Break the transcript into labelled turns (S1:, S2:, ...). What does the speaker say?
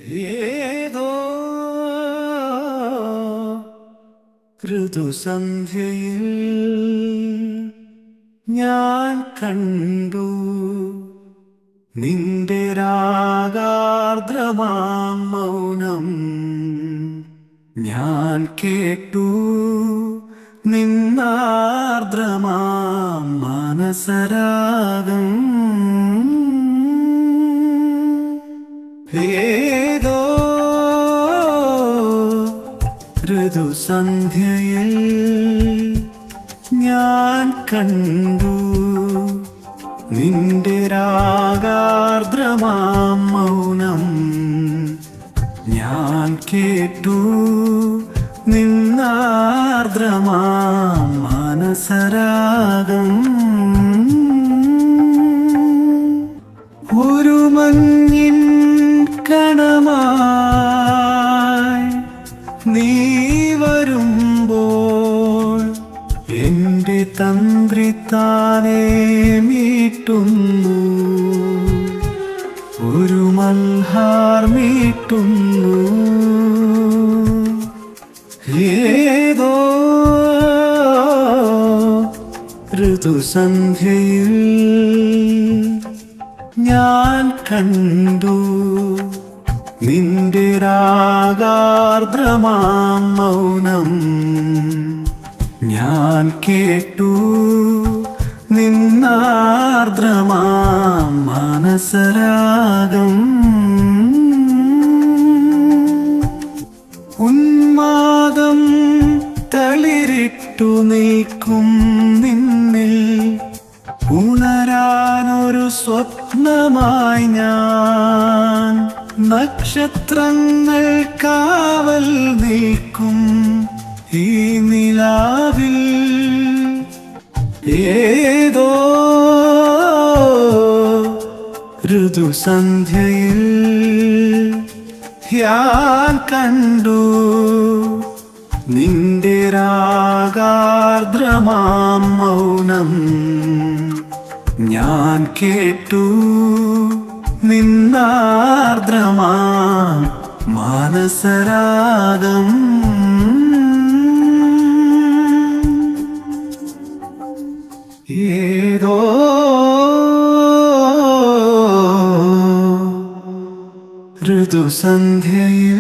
S1: ഏതോ ഋതുസന്ധ്യയിൽ ഞാൻ കണ്ടു നിന്റെ രാഗാർദ്രമാം മൗനം. ഞാൻ കേട്ടു നിന്നാർദ്രമാം മനസരാഗം. ഏതോ ഋതുസന്ധ്യയിൽ ഞാൻ കണ്ടു നിന്റെ രാഗാർദ്രമാം മൗനം. ഞാൻ കേട്ടു നിന്നാർദ്രമാം മനസരാഗം. ഒരു മഞ്ഞിൻ കണമായി നീ വരുമ്പോൾ എന്റെ തന്ത്രി താനേ മീട്ടുന്നു. ഒരു മൽഹാർ മീട്ടുന്നു. ഏതോ ഋതുസന്ധ്യയിൽ ഞാൻ കണ്ടു നിന്റെ രാഗാർദ്രമാം മൗനം. ഞാൻ കേട്ടു നിന്നാർദ്രമാം മനസരാഗം. ഉന്മാദം തളിരിട്ടു നിൽക്കും നിന്നിൽ ഉണരാനൊരു സ്വപ്നമായി ഞാൻ. നക്ഷത്രങ്ങൾ കാവൽ നിൽക്കും ഈ നിലാവിൽ. ഏതോ ഋതുസന്ധ്യയിൽ ഞാൻ കണ്ടു നിന്റെ രാഗാർദ്രമാം മൗനം. ഞാൻ കേട്ടു നിന്നാർദ്രമാം മനസരാഗം. ഏതോ ഋതുസന്ധ്യയിൽ